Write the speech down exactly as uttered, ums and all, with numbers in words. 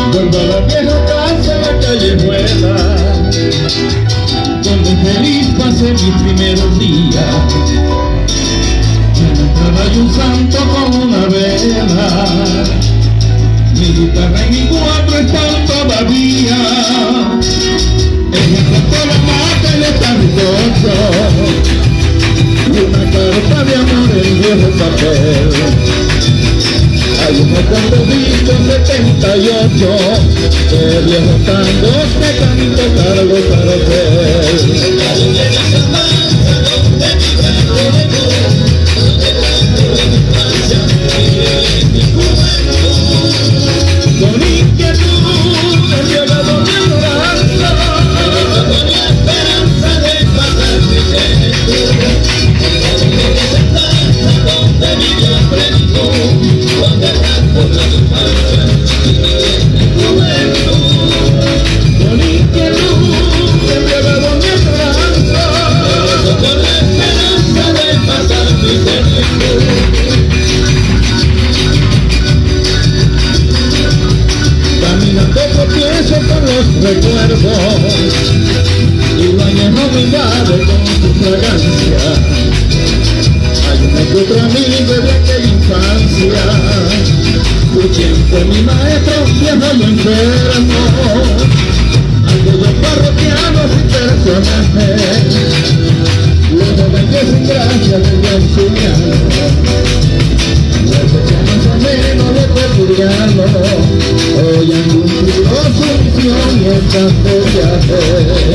Vuelvo a la vieja casa en la callejuela, donde feliz pasé mis primeros días. En la entrada hay un santo con una vela, mi guitarra y mi cuatro están todavía. En el canto la mata y está ricoso, y una carta de amor en viejo papel. Hay unos cantoditos setenta y ocho, de viejos tangos que canto cargo para hacer. Con inquietud he llevado mi adoranza, con la esperanza de pasar mi juventud, donde vivió la plenitud, donde canto la infancia y mi juventud. Con inquietud he llevado mi adoranza, con la esperanza de pasar mi juventud. Caminando tropiezo con los recuerdos, y lo añejo me invade con su fragancia. Hay una que otra amiga de aquella infancia, por quien fue mi maestro, viejo y enfermo. Aquellos parroquianos y personajes, los jóvenes sin gracia del auxiliano, más o menos de cotidiano, hoy han cumplido su misión y están de viaje.